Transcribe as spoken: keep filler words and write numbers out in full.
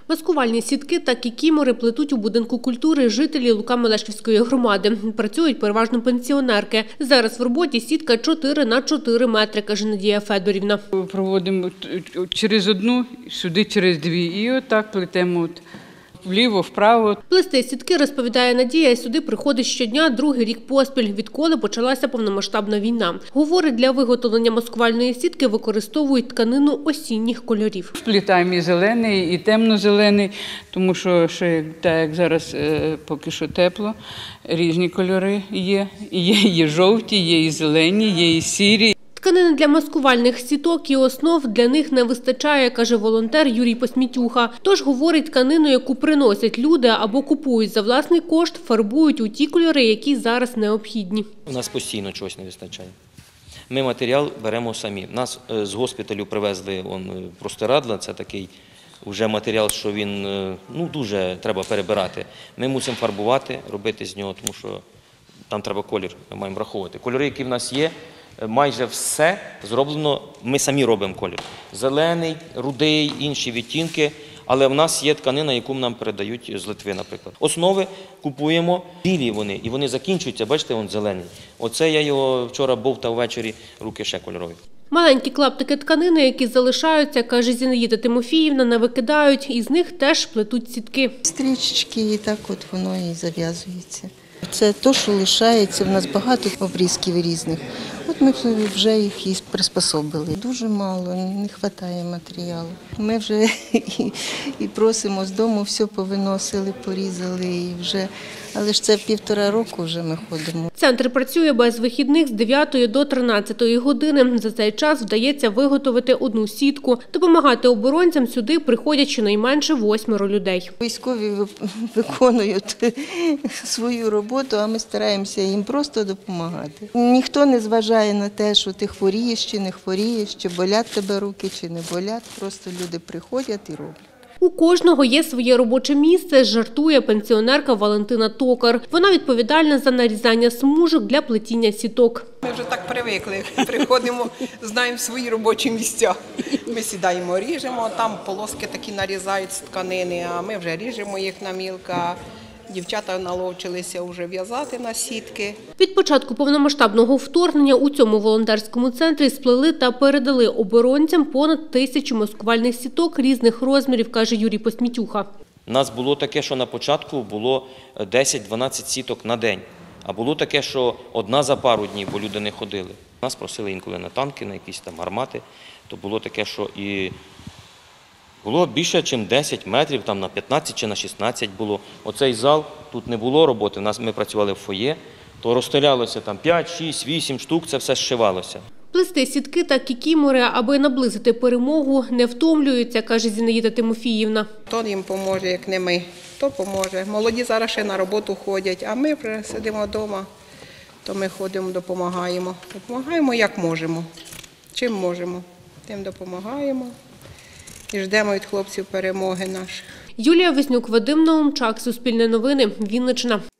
Маскувальні сітки та кікімори плетуть у будинку культури жителі Лука-Мелешківської громади. Працюють переважно пенсіонерки. Зараз в роботі сітка чотири на чотири метри, каже Надія Федорівна. Проводимо через одну, сюди через дві і отак плетемо вліво, вправо. Плести сітки, розповідає Надія, сюди приходить щодня другий рік поспіль, відколи почалася повномасштабна війна. Говорить, для виготовлення маскувальної сітки використовують тканину осінніх кольорів. Плітаємо і зелений, і темно-зелений, тому що ще, так як зараз поки що тепло, різні кольори є. Є і жовті, є і зелені, є і сірі. Тканини для маскувальних сіток і основ для них не вистачає, каже волонтер Юрій Посмітюха. Тож, говорить, тканину, яку приносять люди або купують за власний кошт, фарбують у ті кольори, які зараз необхідні. У нас постійно чогось не вистачає. Ми матеріал беремо самі. Нас з госпіталю привезли он, простирадла, це такий вже матеріал, що він ну, дуже треба перебирати. Ми мусимо фарбувати, робити з нього, тому що там треба колір, ми маємо враховувати. Кольори, які в нас є, майже все зроблено, ми самі робимо колір. Зелений, рудий, інші відтінки, але в нас є тканина, яку нам передають з Литви, наприклад. Основи купуємо, білі вони, і вони закінчуються, бачите, вон зелені. Оце я його вчора бовтав ввечері, руки ще кольорові. Маленькі клаптики тканини, які залишаються, каже Зінаїда Тимофіївна, не викидають, із них теж плетуть сітки. Стрічечки, і так от воно і зав'язується. Це те, що лишається, в нас багато обрізків різних. От ми вже їх і приспособили. Дуже мало, не вистачає матеріалу. Ми вже і, і просимо з дому, все повиносили, порізали і вже. Але ж це півтора року вже ми ходимо. Центр працює без вихідних з дев'ятої до тринадцятої години. За цей час вдається виготовити одну сітку. Допомагати оборонцям сюди приходять щонайменше восьмеро людей. Військові виконують свою роботу, а ми стараємося їм просто допомагати. Ніхто не зважає на те, що ти хворієш чи не хворієш, чи болять тебе руки, чи не болять. Просто люди приходять і роблять. У кожного є своє робоче місце, жартує пенсіонерка Валентина Токар. Вона відповідальна за нарізання смужок для плетіння сіток. Ми вже так привикли, приходимо, знаємо свої робочі місця. Ми сідаємо, ріжемо, там полоски такі нарізають з тканини, а ми вже ріжемо їх на мілко. Дівчата наловчилися вже в'язати на сітки. Від початку повномасштабного вторгнення у цьому волонтерському центрі сплели та передали оборонцям понад тисячу маскувальних сіток різних розмірів, каже Юрій Посмітюха. У нас було таке, що на початку було десять-дванадцять сіток на день. А було таке, що одна за пару днів, бо люди не ходили. Нас просили інколи на танки, на якісь там гармати. То було таке, що і було більше, ніж десять метрів, там на п'ятнадцять чи на шістнадцять було. Оцей зал, тут не було роботи, у нас ми працювали в фоє, то розстрілялося там п'ять, шість, вісім штук, це все зшивалося. Плести сітки та кікімори, аби наблизити перемогу, не втомлюються, каже Зінаїда Тимофіївна. Хто їм поможе, як не ми, то поможе. Молоді зараз ще на роботу ходять, а ми вже сидимо вдома, то ми ходимо, допомагаємо. Допомагаємо як можемо, чим можемо, тим допомагаємо. І ждемо від хлопців перемоги наших. Юлія Веснюк, Вадим Наумчак, Суспільне новини, Вінниччина.